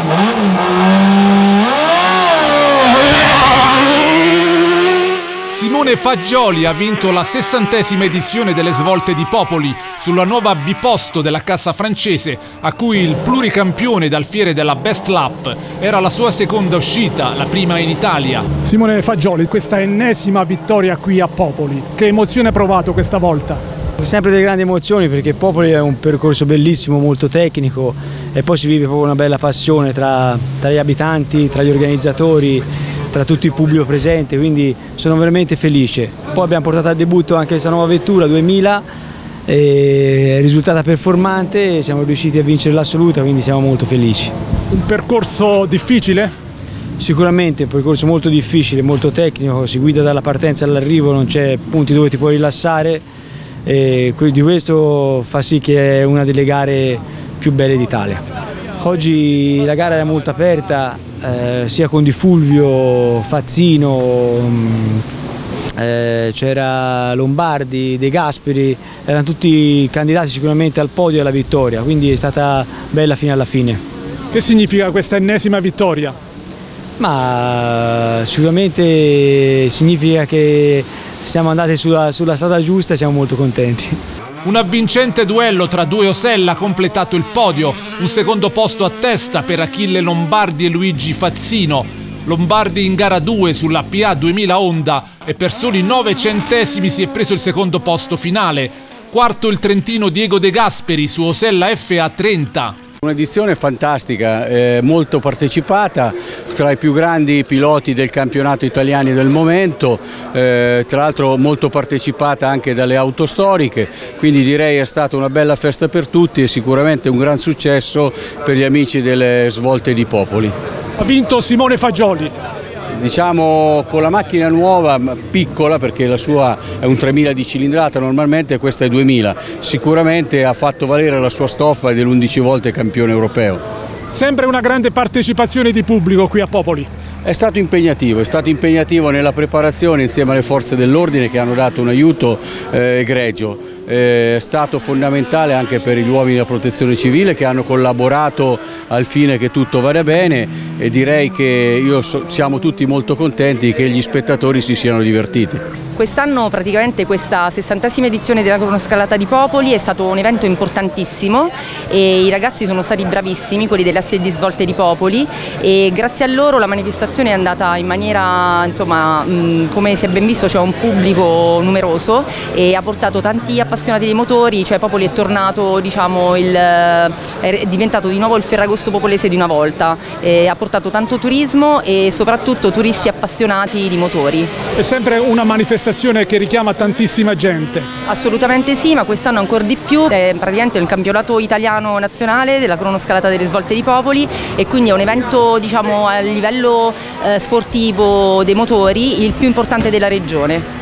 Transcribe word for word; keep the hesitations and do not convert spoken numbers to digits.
Simone Fagioli ha vinto la sessantesima edizione delle Svolte di Popoli sulla nuova biposto della cassa francese, a cui il pluricampione dal fiere della Best Lap era la sua seconda uscita, la prima in Italia. Simone Fagioli, questa ennesima vittoria qui a Popoli, che emozione hai provato questa volta? Sempre delle grandi emozioni, perché Popoli è un percorso bellissimo, molto tecnico, e poi si vive proprio una bella passione tra, tra gli abitanti, tra gli organizzatori, tra tutto il pubblico presente, quindi sono veramente felice. Poi abbiamo portato a debutto anche questa nuova vettura duemila, è risultata performante e siamo riusciti a vincere l'assoluta, quindi siamo molto felici. Un percorso difficile? Sicuramente un percorso molto difficile, molto tecnico, si guida dalla partenza all'arrivo, non c'è punti dove ti puoi rilassare, e di questo fa sì che è una delle gare più belle d'Italia. Oggi la gara era molto aperta, eh, sia con Di Fulvio, Fazzino, eh, c'era Lombardi, De Gasperi, erano tutti candidati sicuramente al podio e alla vittoria, quindi è stata bella fino alla fine. Che significa questa ennesima vittoria? Ma sicuramente significa che siamo andati sulla, sulla strada giusta e siamo molto contenti. Un avvincente duello tra due Osella ha completato il podio, un secondo posto a testa per Achille Lombardi e Luigi Fazzino. Lombardi in gara due sulla P A duemila Honda e per soli nove centesimi si è preso il secondo posto finale. Quarto il trentino Diego De Gasperi su Osella F A trenta. Un'edizione fantastica, eh, molto partecipata, tra i più grandi piloti del campionato italiano del momento, eh, tra l'altro molto partecipata anche dalle auto storiche, quindi direi è stata una bella festa per tutti e sicuramente un gran successo per gli amici delle Svolte di Popoli. Ha vinto Simone Fagioli. Diciamo con la macchina nuova, piccola perché la sua è un tremila di cilindrata normalmente, questa è duemila, sicuramente ha fatto valere la sua stoffa ed è l'undici volte campione europeo. Sempre una grande partecipazione di pubblico qui a Popoli. È stato impegnativo, è stato impegnativo nella preparazione insieme alle forze dell'ordine che hanno dato un aiuto eh, egregio. È stato fondamentale anche per gli uomini della protezione civile che hanno collaborato al fine che tutto vada bene e direi che io so, siamo tutti molto contenti che gli spettatori si siano divertiti. Quest'anno praticamente questa sessantesima edizione della cronoscalata di Popoli è stato un evento importantissimo e i ragazzi sono stati bravissimi, quelli delle assi di Svolte di Popoli, e grazie a loro la manifestazione è andata in maniera, insomma, mh, come si è ben visto c'è un pubblico numeroso e ha portato tanti appassionati dei motori, cioè Popoli è tornato, diciamo, il, è diventato di nuovo il Ferragosto popolese di una volta, e ha portato tanto turismo e soprattutto turisti appassionati di motori. È sempre una manifestazione che richiama tantissima gente. Assolutamente sì, ma quest'anno ancora di più, è praticamente il campionato italiano nazionale della cronoscalata delle Svolte di Popoli e quindi è un evento, diciamo, a livello eh, sportivo dei motori il più importante della regione.